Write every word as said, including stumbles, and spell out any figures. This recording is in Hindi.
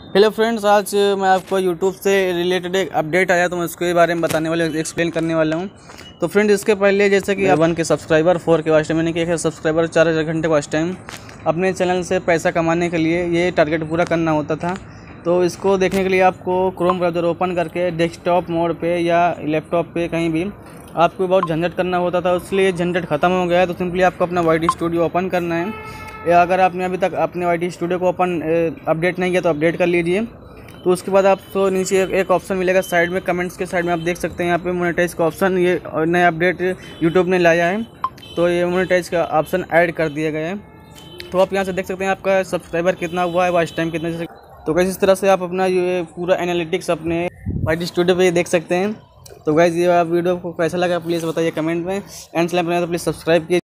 हेलो फ्रेंड्स, आज मैं आपको यूट्यूब से रिलेटेड एक अपडेट आया तो मैं उसके बारे में बताने वाले एक्सप्लेन करने वाला हूं। तो फ्रेंड्स, इसके पहले जैसे कि one K subscriber, four K watch time, यानी कि एक सब्सक्राइबर चार हज़ार घंटे वॉच टाइम अपने चैनल से पैसा कमाने के लिए ये टारगेट पूरा करना होता था। तो इसको देखने के लिए आपको क्रोम ब्राउज़र ओपन करके डेस्कटॉप मोड पे या लैपटॉप पे कहीं भी आपको बहुत झंझट करना होता था। इसलिए झंझट ख़त्म हो गया है। तो सिंपली आपको अपना वाई टी स्टूडियो ओपन करना है, या अगर आपने अभी तक अपने वाई टी स्टूडियो को ओपन अपडेट नहीं किया तो अपडेट कर लीजिए। तो उसके बाद आपको नीचे एक, एक ऑप्शन मिलेगा साइड में, कमेंट्स के साइड में आप देख सकते हैं यहाँ पे मोनेटाइज का ऑप्शन, ये नया अपडेट यूट्यूब ने लाया है। तो ये मोनेटाइज का ऑप्शन ऐड कर दिया गया है। तो आप यहाँ से देख सकते हैं आपका सब्सक्राइबर कितना हुआ है, वॉच टाइम कितना। जैसे तो गाइस, इस तरह से आप अपना ये पूरा एनालिटिक्स अपने वाई टी स्टूडियो पे देख सकते हैं। तो गाइस, ये आप वीडियो को कैसा लगा प्लीज़ बताइए कमेंट में। एंड चैनल पर तो प्लीज़ सब्सक्राइब कीजिए।